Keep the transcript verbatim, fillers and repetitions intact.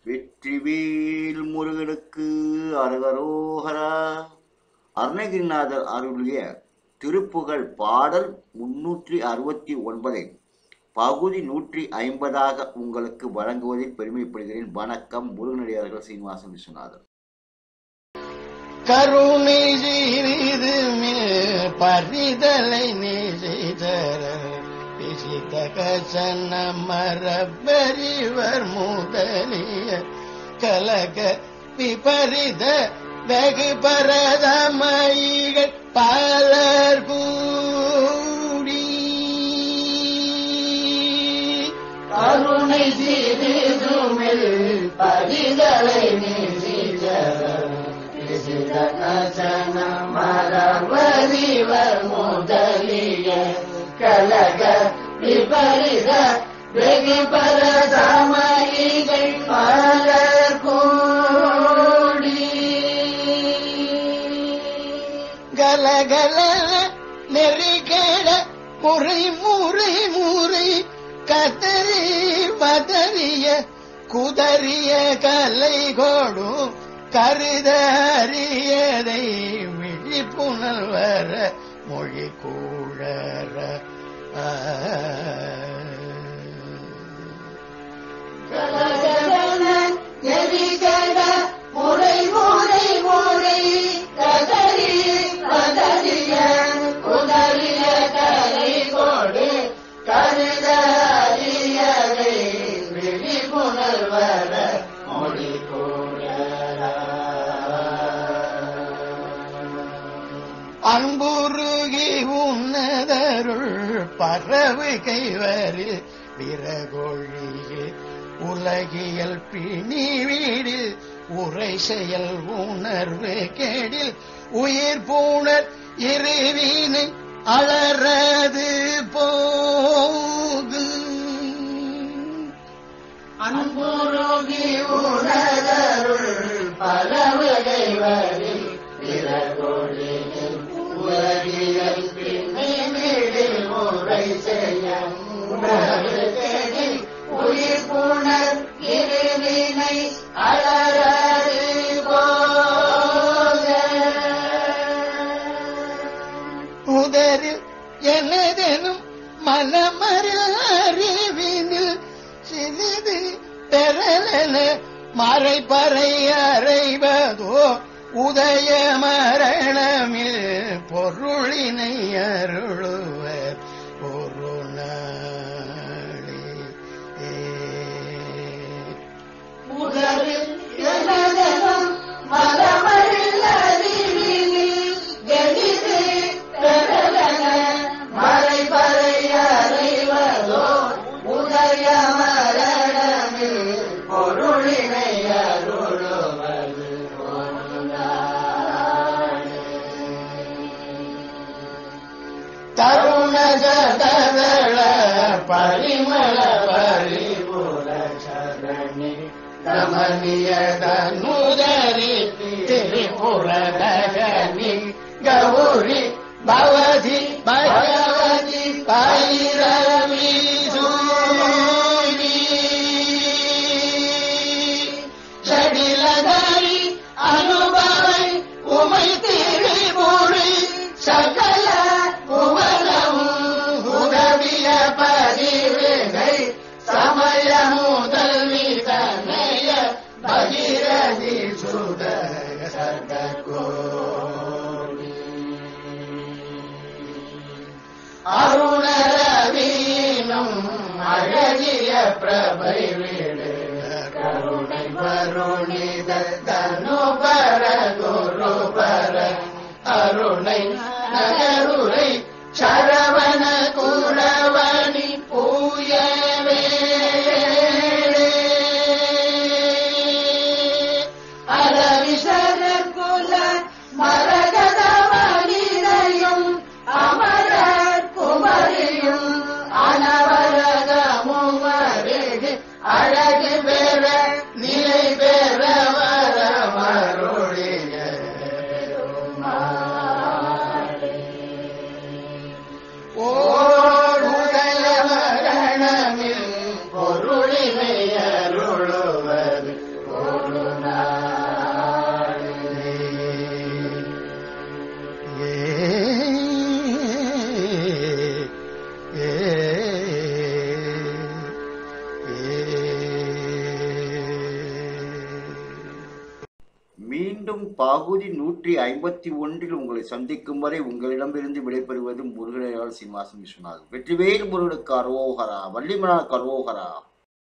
வெற்றிவேல் முருகனுக்கு அரகரோகரா. அருணகிரிநாதர் அருளிய திருப்புகழ் பாடல் முன்னூற்றி அறுபத்தி ஒன்பதை பகுதி நூற்றி ஐம்பதாக உங்களுக்கு வழங்குவதில் பெருமைப்படுகிறேன். வணக்கம். முருகனடியார்கள் சீனிவாசன் விஸ்வநாதன். கருணை செய்து பரிதலை செய்தர பிசித்த கசன மரபறிவர் முதலிய கலக விபரித வெகு பரதமயிகள் பலர் கூடி கருணை செய்துமில் பரிதலை மரபறிவர் முதலிய கலக விபரித வெகு பரதமயிகள் பலர் கூடி கலகல நெறிகேட முறை முறை முறை கதறி பதறிய குதறிய கலை கொடும் கருதறியதை விழிப்புணல் வர மொழி கூழற முறை முறை முறை கதறி பதறிய குதறிய கலை கொடு கருதறியதை விழிப்புணல் வர மொழி அன்புருகி உன்னதருள் பறவு கைவரில் விரகொழியே உலகியல் பிணி வீடில் உரை செயல் உணர்வு கேடில் உயிர் பூணர் இருவினை அலறது போது அன்புருகி உன்னதருள் பறவு கைவரில் விரகொழியில் உலகியல் பிணி வீடில் உரை செயல் உணர்வு கேடில் உயிர் புணர் இருவினை அலறது போக உதரில் எனதெனும் மனமறில் அறிவினில் சிறிது பெறலென மறைபறை அறைவதோ உதய மரணமில் பொருளினை அருளுவர் ஒரு நாளே. உதரில் எனதெனும் மனமறில் அறிவினில் கெடிது பெறலென மறைபறை அறைவதோ உதய மரணமில் பொருளினை அருளுவது ஒரு நாளே. தருண ஜதவள பரிமள பரிபுர சரணி ரமணிய தனுதரி திரிபுரதகனி கௌரி பவதி பகவதி பைரவி சூரி சடிலதரி அனுபவை உமை திரிபுரி சகல புவனமும் உதவிய பதிவினை சமய முதல்வி தனைய பகிரதி சுத சர்கோடி அருணரவீனும் அழகிய பிரபை வீடு கருணை வருணித தனுபர குருபர அருணை நகருரை சரவண குரவணி பூயவே அரவிசரகுல மரகத மணிரையும் அமரர் குமரியும் அனவரகமும் அருகு அழகு பெற நிலை பெற வர மருளிய மீண்டும் பகுதி நூற்றி ஐம்பத்தி ஒன்றில் உங்களை சந்திக்கும் வரை உங்களிடமிருந்து விடைபெறுவது முருகனையால் சீனிவாசன் விஸ்வநாதன். வெற்றிவேல் முருகனுக்கு அரோகரா, வள்ளிமலர் அரோகரா.